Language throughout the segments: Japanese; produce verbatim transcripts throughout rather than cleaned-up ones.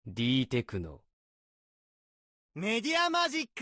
D テクノ。 メディアマジック。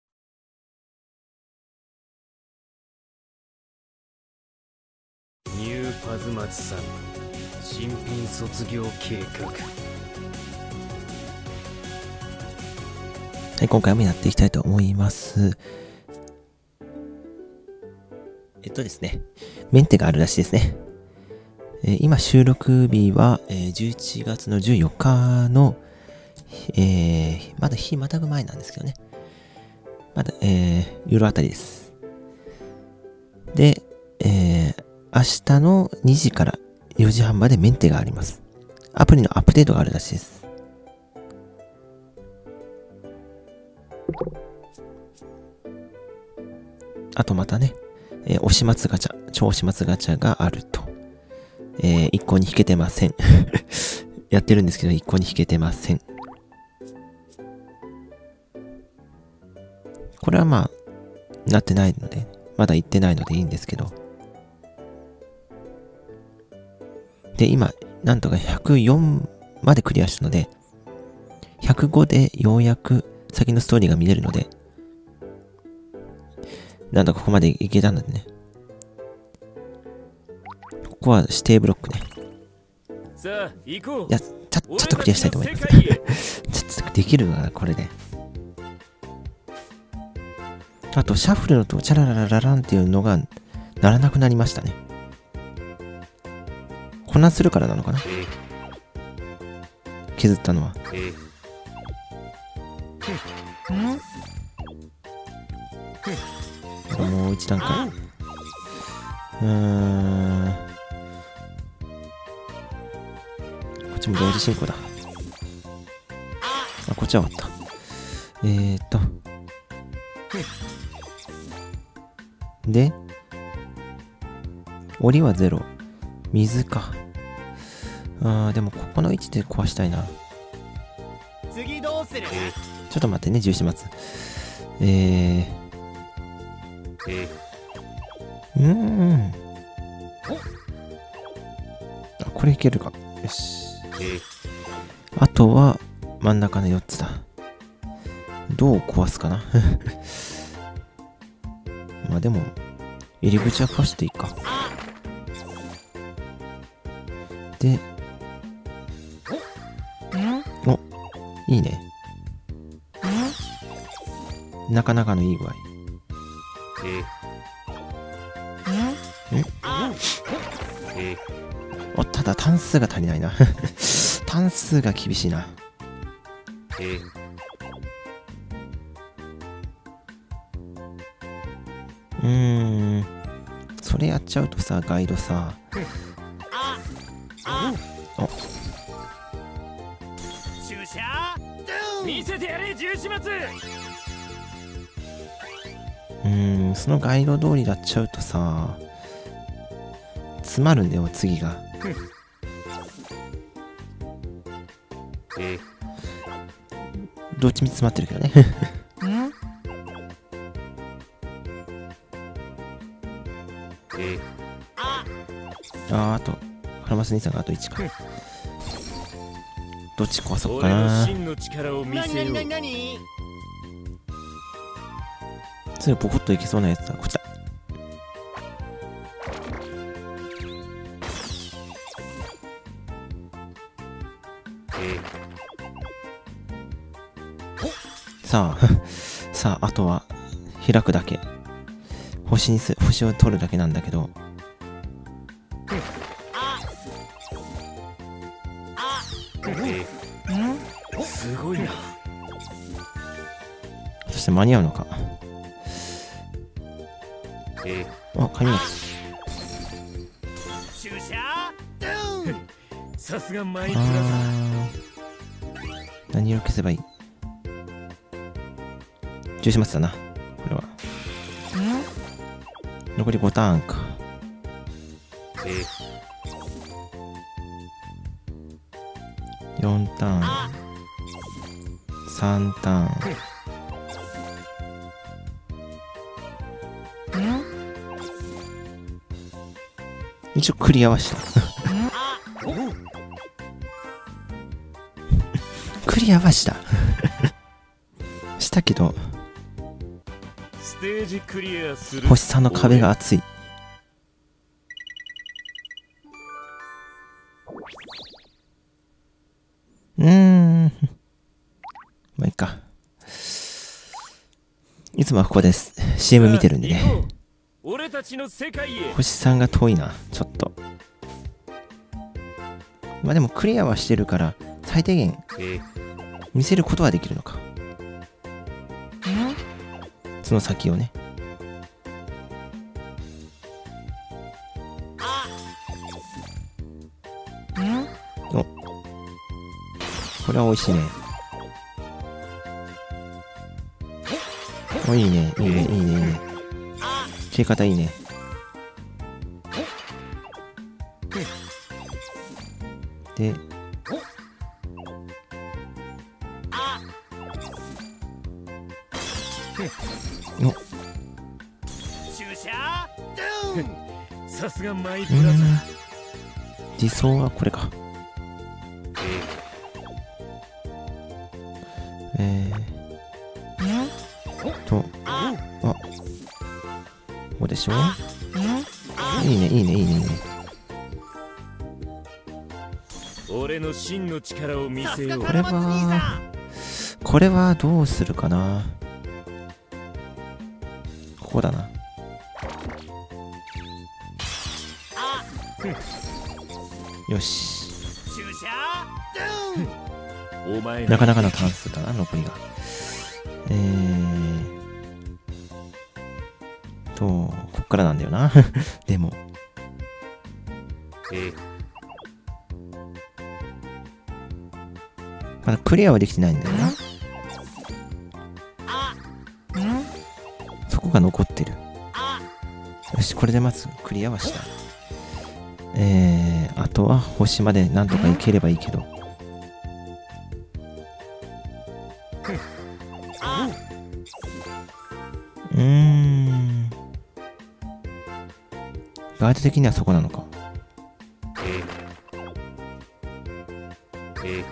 ニューパズマツさん新品卒業計画。 はい、今回もやっていきたいと思います。えっとですね、メンテがあるらしいですね。えー、今収録日は、えー、じゅういちがつのじゅうよっかの、えー、まだ日またぐ前なんですけどね。まだ、えー、夜あたりです。で、えー、明日のにじからよじはんまでメンテがあります。アプリのアップデートがあるらしいです。あとまたね、えー、押し松ガチャ、超押し松ガチャがあると。えー、一向に引けてません。やってるんですけど、一向に引けてません。これはまあ、なってないので、まだ行ってないのでいいんですけど。で、今、なんとかひゃくよんまでクリアしたので、ひゃくごでようやく先のストーリーが見れるので、なんとかここまでいけたのでね。ここは指定ブロックね。 さあ、行こう。 いや、ちょ、ちょっとクリアしたいと思います。ちょっとできるな、これで。あと、シャッフルのとチャララララランっていうのが鳴らなくなりましたね。混乱するからなのかな、削ったのは。もう一段階。うーん。こっちも同時進行だ。あ、こっちは終わった。えーっと。で、檻はゼロ。水か。あー、でもここの位置で壊したいな。 次どうする？ ちょっと待ってね、重始末。えー。うーん。あ、これいけるか。よし。あとは、真ん中のよっつだ。どう壊すかな。まあでも、入り口は壊していいか。で、お、いいね。なかなかのいい具合。お、ただ単数が足りないな。単数が厳しいな。うーん。それやっちゃうとさ、ガイドさ。お。 見せてやれ、重始末。 うーん、そのガイド通りやっちゃうとさ、詰まるんだよ、次が。どっちみち詰まってるけどね。あー、あと、ハラマス兄さんがあといちか。どっち壊そうかな。すぐポコッといけそうなやつだ。こっちだ。さあ、さあ、あとは開くだけ。星にす、星を取るだけなんだけど。 すごいな。 そして間に合うのか。あ、紙が。 さすがマイプラザ。 何色消せばいい？重始末だな、これは。残りごターンか。よんターン。さんターン。一応クリアはした。 クリアはした。したけど、 ステージクリアする。 星さんの壁が厚い。うーん。まあいいか。いつもはここです。シーエム 見てるんでね。 俺たちの世界へ。 星さんが遠いな、ちょっと。まあでもクリアはしてるから、最低限見せることはできるのか。その先をね。お、これは美味しいね。お、いいね、いいね、いいね、いいね。切り方いいね。で、お、 注射ドゥーン。 さすがマイうブラザー。 ん。理想はこれか。えーと、あ、ここでしょ。いいね、いいね、いいね、いいね。 俺の真の力を見せよう。 これは、これはどうするかな。ここだな。よし。 注射ドゥーン。 お前なかなかの関数だな、残りが。えーと、こっからなんだよな。でも。 えまだクリアはできてないんだよな。そこが残ってる。よし、これでまずクリアはした。えー、あとは星までなんとか行ければいいけど。うーん。ガイド的にはそこなのか。 え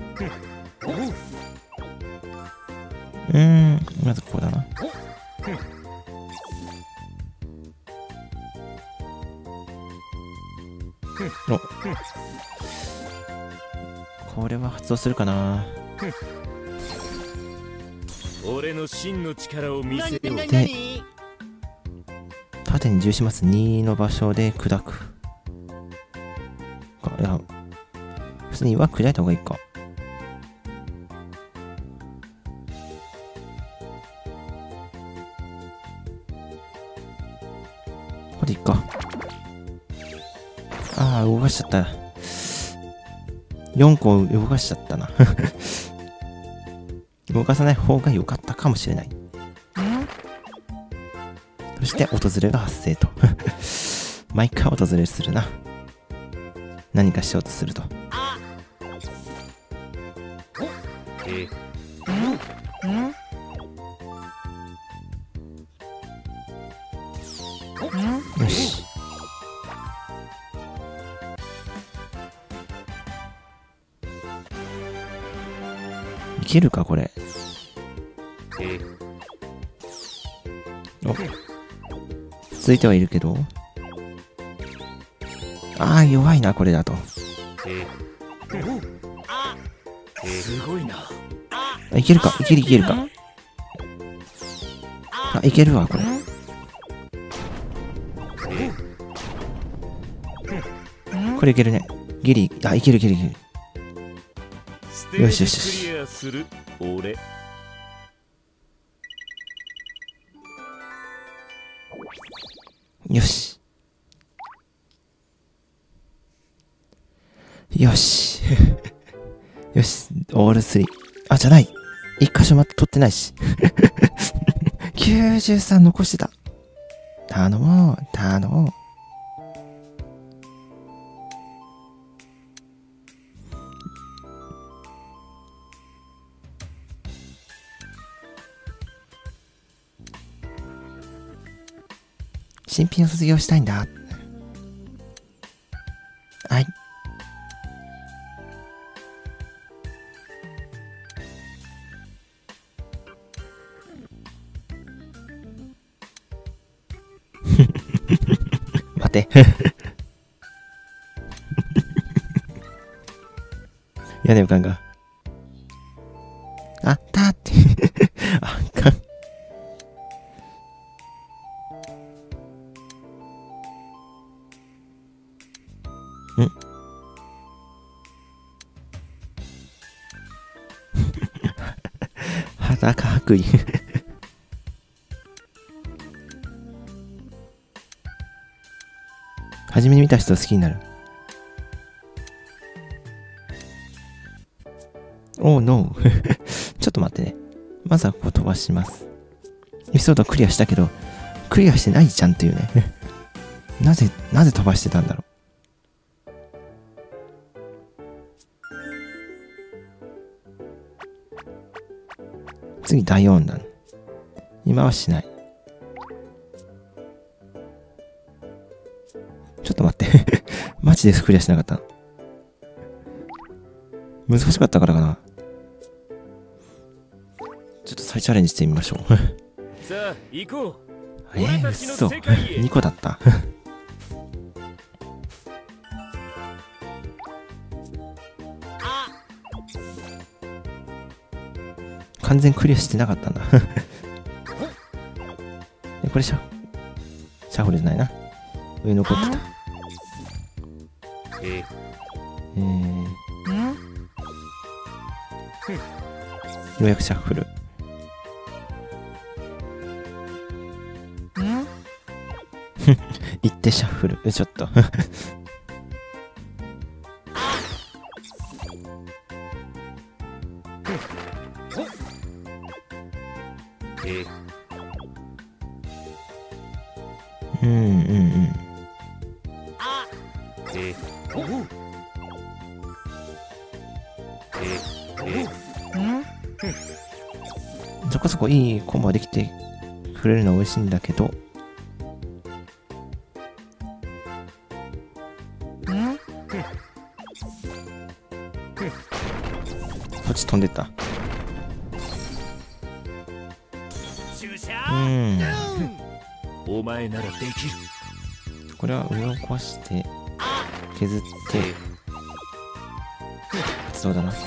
うーん、まずここだな。お、これは発動するかな。 俺の真の力を見せよう。 何何で何。 縦に重心マスにの場所で砕く。かいや、普通に岩砕いた方がいいか。これでいいか。ああ、動かしちゃった。よんこ動かしちゃったな。動かさない方が良かったかもしれない。そして訪れが発生と。毎回訪れするな。何かしようとすると。 えよし。いけるかこれ。 えお、続いてはいるけど。ああ、弱いなこれだと。 えすごいな。 あ、いけるか、いけるいけるか。あ、いけるわこれ。これいけるね。ギリ、あ、いけるいけるいける。 ステージクリアする俺。 よし。よし。よし。オールスリー。あ、じゃない。一箇所また取ってないし。きゅうじゅうさん残してた。頼もう、頼もう。新品を卒業したいんだ。はい。 って屋根浮かんがあったってあかんん裸白衣初めに見た人を好きになる。おーノーちょっと待ってね。まずはここ飛ばします。エピソードクリアしたけど、クリアしてないじゃんっていうね。なぜ、なぜ飛ばしてたんだろう。次、大温暖。今はしない。ちょっと待ってマジでクリアしなかった。難しかったからかな。ちょっと再チャレンジしてみましょうさあ行こう。 えー、嘘にこだった完全クリアしてなかったんだこれシャシャッフルじゃないな。上残ってた。 ええー、ようやくシャッフル。行ってシャッフル。ちょっとえうんうんうんえおうええそこそこいいコンボができてくれるのは美味しいんだけど、こっち飛んでった。うんお前ならできる。 これは上を壊して削って発動だな。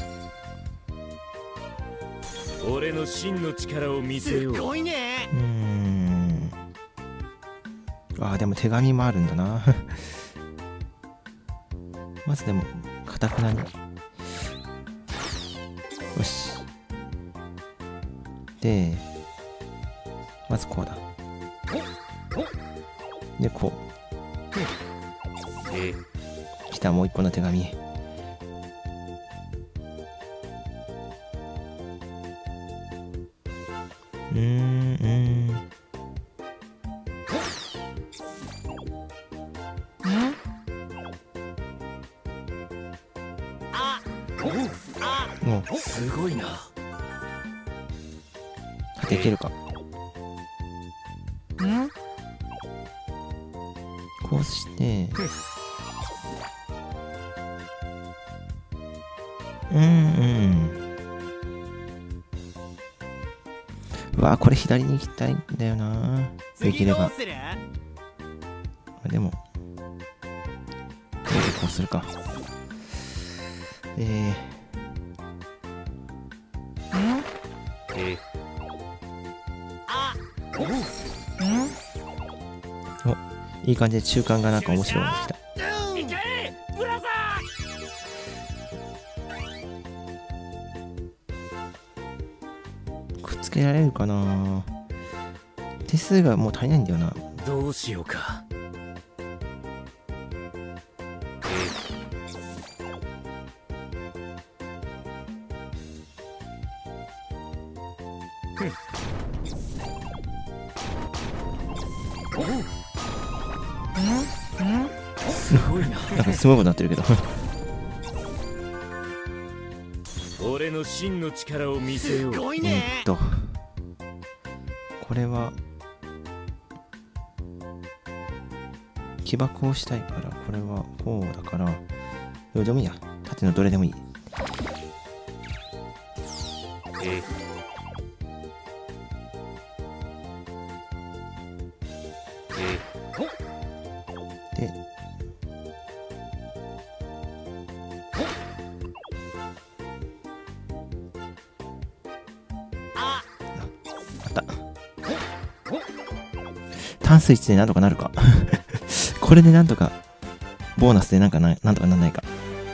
俺の真の力を見せよう。すごいね。 うーんああでも手紙もあるんだなまずでもかたくなによしでまずこうだでこえう来たもう一個の手紙。うーんうんもうすごいな。 できるか。こうしてうんうんうわこれ左に行きたいんだよな。できればでもこれでこうするか。えー、 えおいい感じで中間がなんか面白いのできた。 いけブラザーくっつけられるかな。手数がもう足りないんだよな。 ーどうしようか。すごいな。 なんかすごいことになってるけど俺の真の力を見せよう。すごいえね。 ーっとこれは起爆をしたいからこれはこうだからどれでもいいや。縦のどれでもいい。 ええあった単数いちでなんとかなるかこれでなんとかボーナスでなんかななんとかなんないか。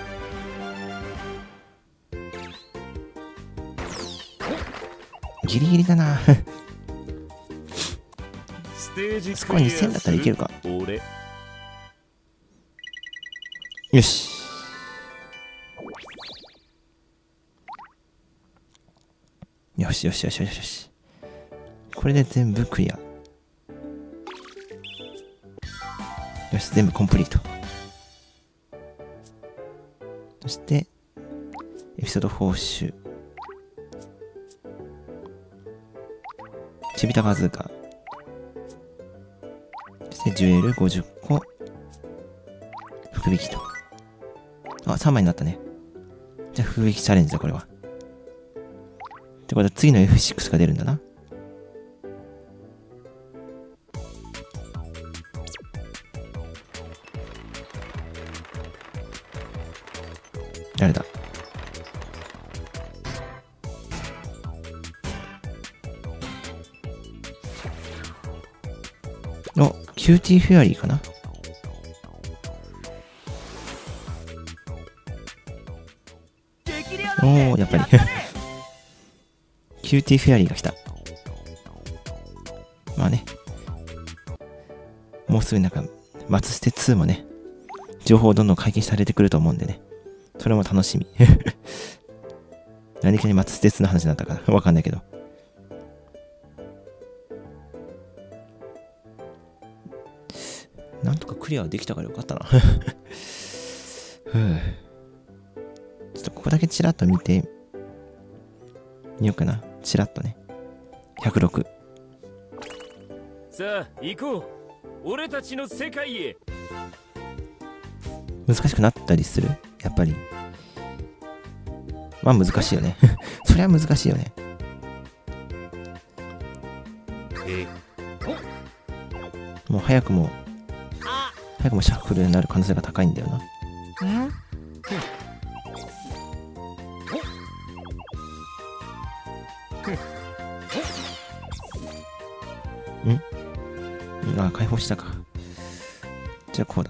ギリギリだなスコアにせんだったらいけるか。よしよしよしよしよしよし。これで全部クリア。よし、全部コンプリート。そしてエピソード報酬、ちびたバズーカ、そしてジュエルごじゅっこ、福引きと。あ、さんまいになったね。じゃあ福引きチャレンジだこれは。ってことは次の エフシックス が出るんだな。誰だ。お、キューティーフェアリーかな。おー、やっぱりキューティーフェアリーが来た。まあね、もうすぐなんか松捨てツーもね、情報どんどん解禁されてくると思うんでね、それも楽しみ何かに松捨てツーの話になったかなわかんないけど、なんとかクリアできたからよかったなふう。ちょっとここだけチラッと見てみようかな。チラッとね。ひゃくろく。 さあ行こう、俺たちの世界へ。 難しくなったりするやっぱり。まあ難しいよねそりゃ難しいよね。もう早くも早くもシャッフルになる可能性が高いんだよな。んあ、解放したか。じゃあこうだ。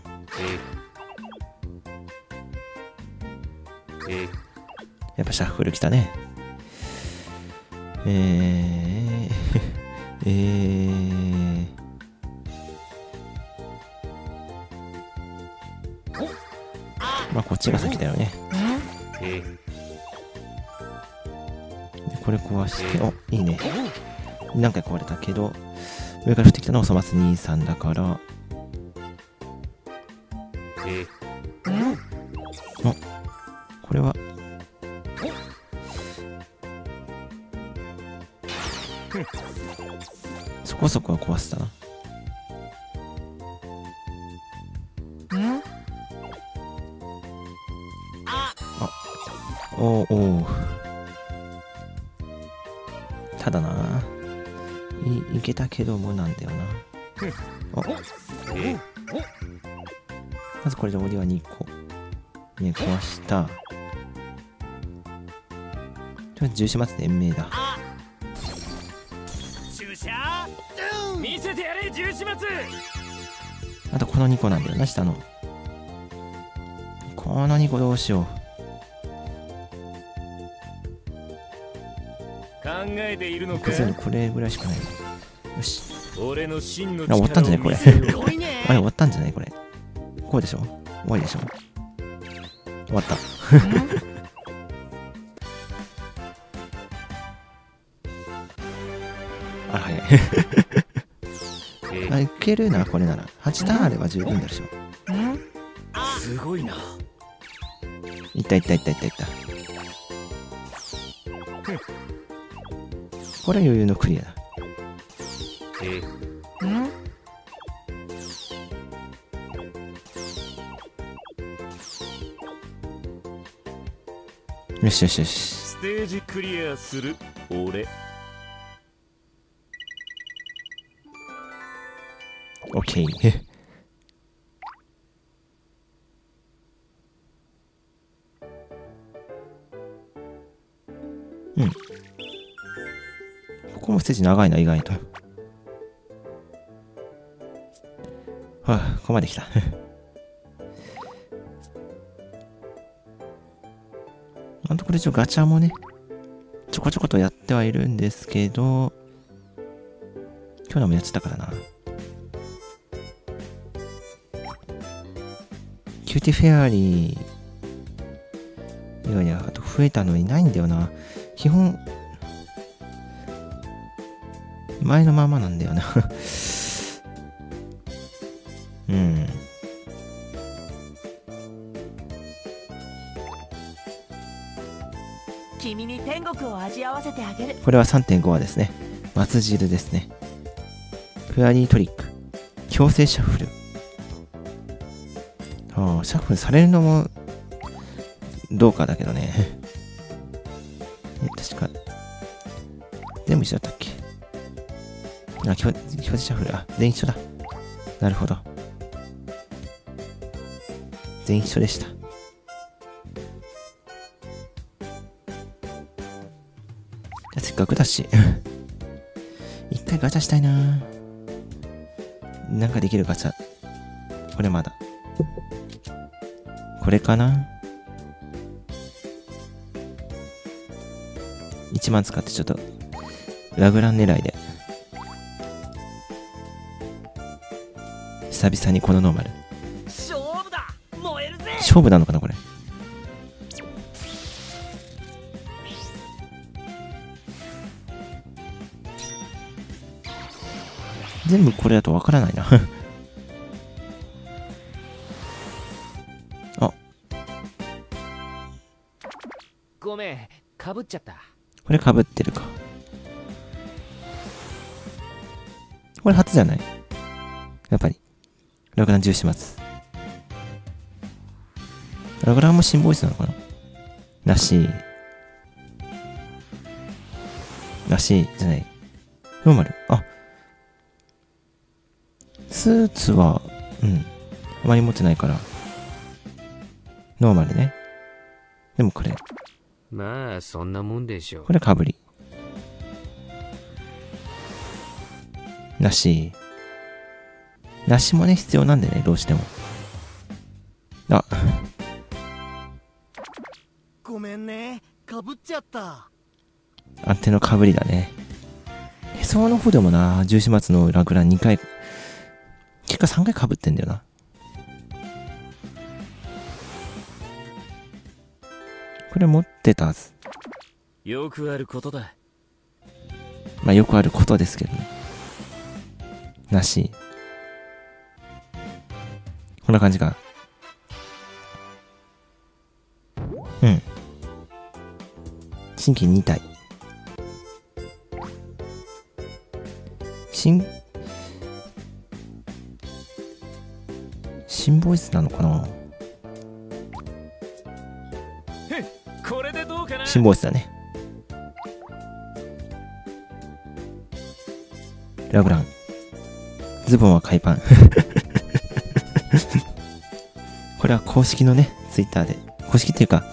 やっぱシャッフル来たね。えー、えー、まあこっちが先だよね。でこれ壊して、お、いいね。何回壊れたけど、上から降ってきたのはおそ松兄さんだから、あ、これはそこそこは壊せたな。あ、おーおー、ただないいけたけどもなんだよな。あ、まずこれで檻はにこね壊した。とりあえず重始末で延命だ。 見せてやれ重始末。 あとこのにこなんだよな、下の。このにこどうしよう。 考えているのか。 これぐらいしかない。よし。 俺の真のあ、終わったんじゃないこれ。あれ終わったんじゃないこれ。こうでしょ、終わりでしょ。終わったあら早いあ、いけるなこれなら。はちターンあれば十分でしょ。 すごいな。 いったいったいったいったいった。これは余裕のクリアだ。よしよしよし。 ステージクリアする俺。 オッケーうん。 こもステージ長いな、意外と。はあ、ここまで来た。あとこれ一応ガチャもね、ちょこちょことやってはいるんですけど、今日のもやってたからな。キューティフェアリー以外にはあと増えたのいないんだよな。基本、前のままなんだよな。うん。 君に天国を味わわせてあげる。 これは さんてんご 話ですね。松汁ですね。フェアリートリック。強制シャッフル。ああ、シャッフルされるのもどうかだけどね。え、確か。全部一緒だったっけ？あ、強制シャッフル。あ、全員一緒だ。なるほど。全員一緒でした。せっかくだし一回ガチャしたいな。なんかできるガチャ。これまだこれかな。いちまん使ってちょっとラグラン狙いで久々にこのノーマル勝負だ。燃えるぜ。 勝負なのかなこれ。全部これだとわからないな。あ、 ごめん、かぶっちゃった。 これかぶってるか。これ初じゃない？やっぱりラグラン重視末。ラグランもシンボイスなのかな。らしいらしいじゃない。ノーマル。あ、スーツは、うん。あまり持ってないから。ノーマルね。でもこれ。 まあ、そんなもんでしょう。 これかぶり。梨。梨もね、必要なんでね、どうしても。あ。 ごめんね。かぶっちゃった。 安定のかぶりだね。へその方でもな、十四末のラグランにかい、結果さんかいかぶってんだよな。これ持ってたはず。 よくあることだ。 まあよくあることですけどね。なし。こんな感じか。うん。新規に体。新、新ボイスなのかな。 これでどうかな。 新ボイスだね。ラグラン。ズボンは海パン。これは公式のね、ツイッターで。公式っていうか、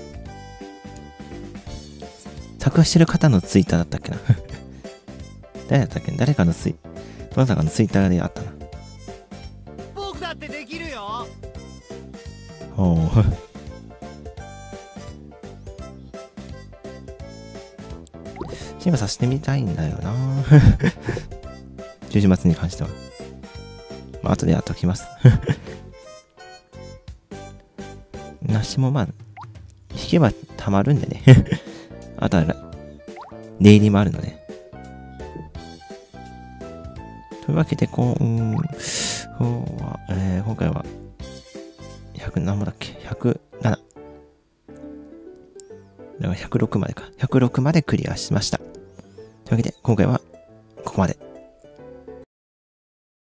作画してる方のツイッターだったっけな。誰だったっけ。誰かのツイ、どなたかのツイッターであったな。 僕だってできるよ。 おお。今させてみたいんだよな。十四末に関しては。まあ、後でやっときます。梨もまあ、引けばたまるんでね。あとは、出入りもあるので。というわけで、こう、うん、こうは、えー、今回は、ひゃく何もだっけ ?ひゃくなな。だからひゃくろくまでか。ひゃくろくまでクリアしました。というわけで、今回はここまで。